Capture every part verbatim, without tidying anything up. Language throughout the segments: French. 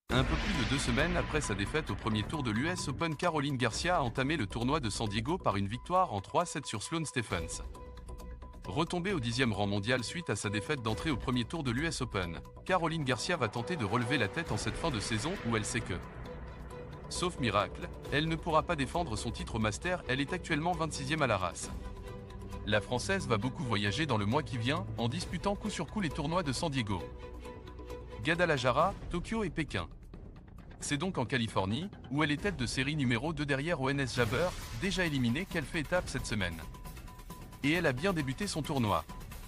Un peu plus de deux semaines après sa défaite au premier tour de l'U S Open, Caroline Garcia a entamé le tournoi de San Diego par une victoire en trois sept sur Sloane Stephens. Retombée au dixième rang mondial suite à sa défaite d'entrée au premier tour de l'U S Open, Caroline Garcia va tenter de relever la tête en cette fin de saison où elle sait que, sauf miracle, elle ne pourra pas défendre son titre au Master. Elle est actuellement vingt-sixième à la race. La Française va beaucoup voyager dans le mois qui vient, en disputant coup sur coup les tournois de San Diego, Guadalajara, Tokyo et Pékin. C'est donc en Californie, où elle est tête de série numéro deux derrière O N S Jabeur, déjà éliminée, qu'elle fait étape cette semaine. Et elle a bien débuté son tournoi,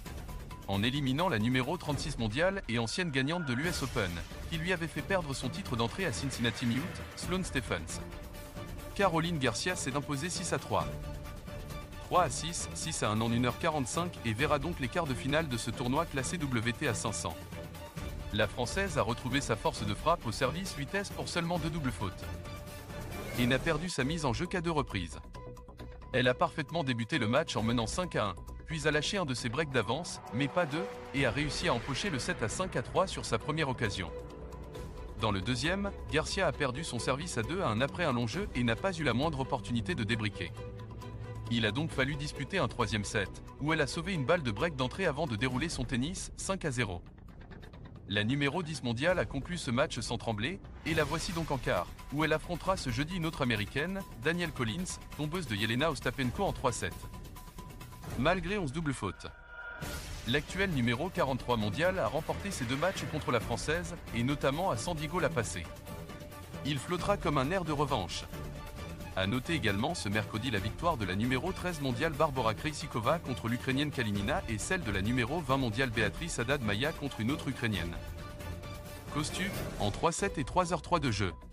en éliminant la numéro trente-six mondiale et ancienne gagnante de l'U S Open, qui lui avait fait perdre son titre d'entrée à Cincinnati Mute, Sloane Stephens. Caroline Garcia s'est imposée six à trois. trois à six, six à un en une heure quarante-cinq et verra donc les quarts de finale de ce tournoi classé W T A cinq cents. La Française a retrouvé sa force de frappe au service vitesse pour seulement deux doubles fautes. Et n'a perdu sa mise en jeu qu'à deux reprises. Elle a parfaitement débuté le match en menant cinq à un, puis a lâché un de ses breaks d'avance, mais pas deux, et a réussi à empocher le sept à cinq à trois sur sa première occasion. Dans le deuxième, Garcia a perdu son service à deux à un après un long jeu et n'a pas eu la moindre opportunité de débriquer. Il a donc fallu disputer un troisième set, où elle a sauvé une balle de break d'entrée avant de dérouler son tennis, cinq à zéro. La numéro dix mondiale a conclu ce match sans trembler, et la voici donc en quart, où elle affrontera ce jeudi une autre américaine, Danielle Collins, tombeuse de Jelena Ostapenko en trois sept. Malgré onze doubles fautes, l'actuelle numéro quarante-trois mondiale a remporté ses deux matchs contre la Française, et notamment à San Diego la passée. Il flottera comme un air de revanche. A noter également ce mercredi la victoire de la numéro treize mondiale Barbora Krejcikova contre l'Ukrainienne Kalinina et celle de la numéro vingt mondiale Beatrice Haddad Maia contre une autre Ukrainienne, Kostyuk, en trois sept et trois heures trois de jeu.